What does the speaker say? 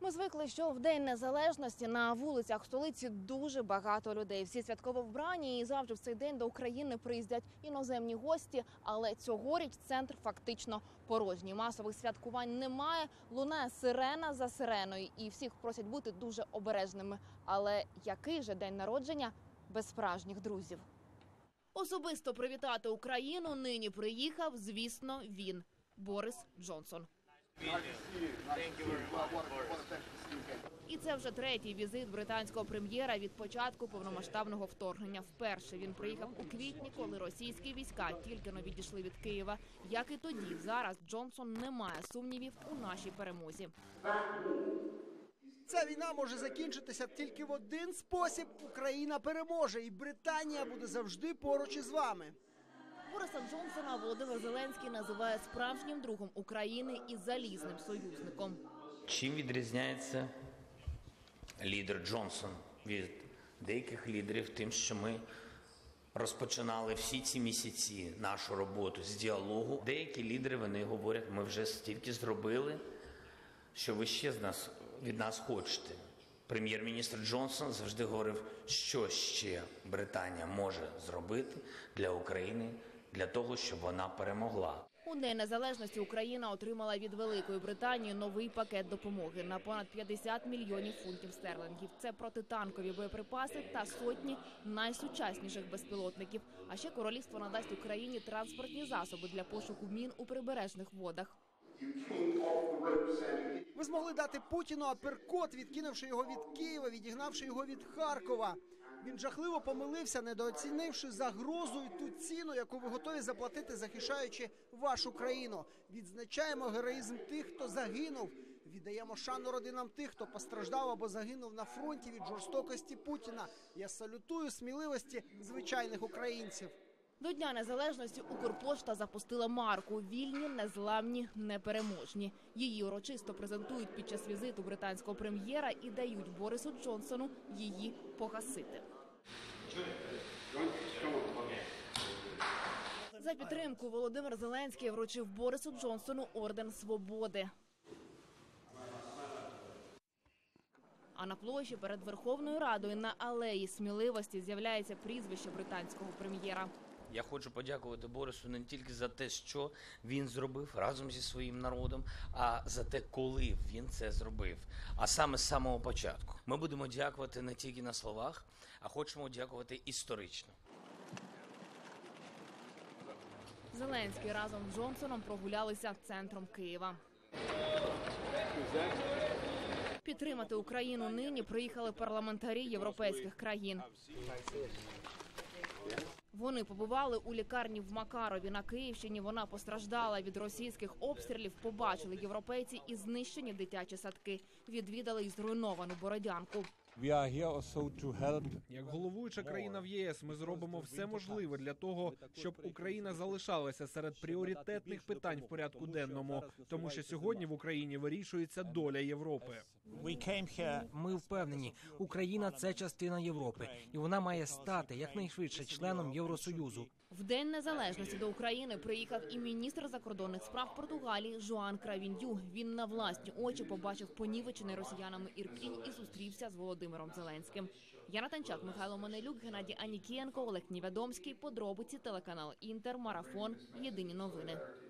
Ми звикли, що в День Незалежності на вулицях столиці дуже багато людей. Всі святково вбрані, і завжди в цей день до України приїздять іноземні гості. Але цьогоріч центр фактично порожній. Масових святкувань немає, лунає сирена за сиреною. І всіх просять бути дуже обережними. Але який же день народження без справжніх друзів? Особисто привітати Україну нині приїхав, звісно, він – Борис Джонсон. І це вже третій візит британського прем'єра від початку повномасштабного вторгнення. Вперше він приїхав у квітні, коли російські війська тільки-но відійшли від Києва. Як і тоді, зараз Джонсон не має сумнівів у нашій перемозі. Ця війна може закінчитися тільки в один спосіб – Україна переможе, і Британія буде завжди поруч із вами. Бориса Джонсона Володимир Зеленський називає справжнім другом України і залізним союзником. Чим відрізняється лідер Джонсон від деяких лідерів? Тим, що ми розпочинали всі ці місяці нашу роботу з діалогу. Деякі лідери, вони говорять, ми вже стільки зробили, що ви ще від нас хочете. Прем'єр-міністр Джонсон завжди говорив, що ще Британія може зробити для України, для того, щоб вона перемогла. У День Незалежності Україна отримала від Великої Британії новий пакет допомоги на понад 50 мільйонів фунтів стерлингів. Це протитанкові боєприпаси та сотні найсучасніших безпілотників. А ще королівство надасть Україні транспортні засоби для пошуку мін у прибережних водах. Ви змогли дати Путіну аперкот, відкинувши його від Києва, відігнавши його від Харкова. Він жахливо помилився, недооцінивши загрозу і ту ціну, яку ви готові заплатити, захищаючи вашу країну. Відзначаємо героїзм тих, хто загинув. Віддаємо шану родинам тих, хто постраждав або загинув на фронті від жорстокості Путіна. Я салютую сміливості звичайних українців. До Дня Незалежності Укрпошта запустила марку «Вільні, незламні, непереможні». Її урочисто презентують під час візиту британського прем'єра і дають Борису Джонсону її погасити. За підтримку Володимир Зеленський вручив Борису Джонсону орден Свободи. А на площі перед Верховною Радою на алеї Сміливості з'являється прізвище британського прем'єра. Я хочу подякувати Борису не тільки за те, що він зробив разом зі своїм народом, а за те, коли він це зробив. А саме з самого початку. Ми будемо дякувати не тільки на словах, а хочемо дякувати історично. Зеленський разом з Джонсоном прогулялися центром Києва. Підтримати Україну нині приїхали парламентарі європейських країн. Вони побували у лікарні в Макарові на Київщині. Вона постраждала від російських обстрілів. Побачили європейці і знищені дитячі садки. Відвідали й зруйновану Бородянку. Як головуюча країна в ЄС, ми зробимо все можливе для того, щоб Україна залишалася серед пріоритетних питань в порядку денному, тому що сьогодні в Україні вирішується доля Європи. Ми впевнені, Україна – це частина Європи, і вона має стати якнайшвидше членом Євросоюзу. В День Незалежності до України приїхав і міністр закордонних справ Португалії Жоан Кравінью. Він на власні очі побачив понівечений росіянами Ірпінь і зустрівся з Володимиром Зеленським. Яна Танчак, Михайло Манелюк, Геннадій Анікієнко, Олег Ніведомський. Подробиці, телеканал Інтер, Марафон. Єдині новини.